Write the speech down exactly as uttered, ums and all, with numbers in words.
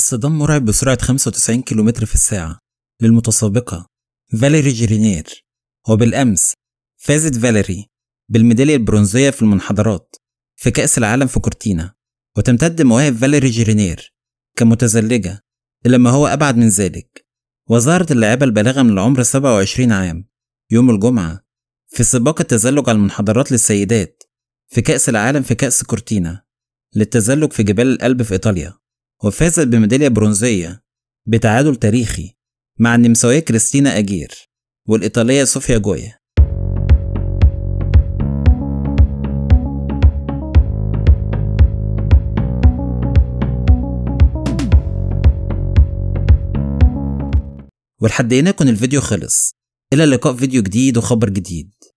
اصطدام مرعب بسرعة خمسة وتسعين كيلومتر في الساعة للمتسابقة فاليري جيرينير. وبالأمس فازت فاليري بالميدالية البرونزية في المنحدرات في كأس العالم في كورتينا، وتمتد مواهب فاليري جيرينير كمتزلجة إلى ما هو أبعد من ذلك. وظهرت اللاعبة البالغة من العمر سبعة وعشرين عام يوم الجمعة في سباق التزلج على المنحدرات للسيدات في كأس العالم في كأس كورتينا للتزلج في جبال الألب في إيطاليا، وفازت بميدالية برونزية بتعادل تاريخي مع النمساوية كريستينا أجير والإيطالية صوفيا جويا. ولحد هنا يكون الفيديو خلص. إلى اللقاء فيديو جديد وخبر جديد.